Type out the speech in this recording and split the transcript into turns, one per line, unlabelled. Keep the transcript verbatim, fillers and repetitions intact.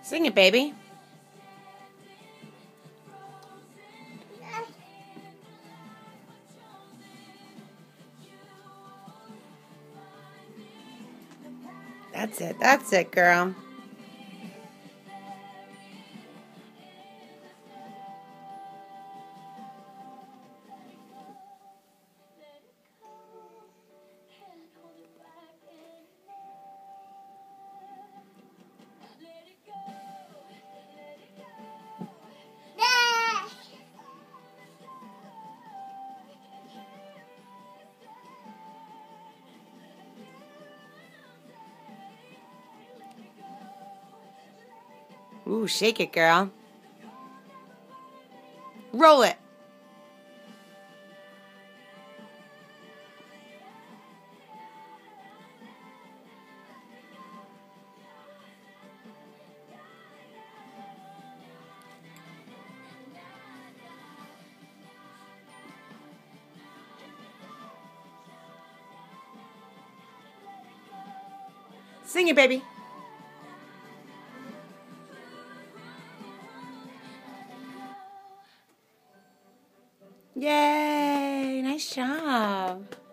Sing it, baby. That's it. That's it, girl. Ooh, shake it, girl. Roll it. Sing it, baby. Yay! Nice job.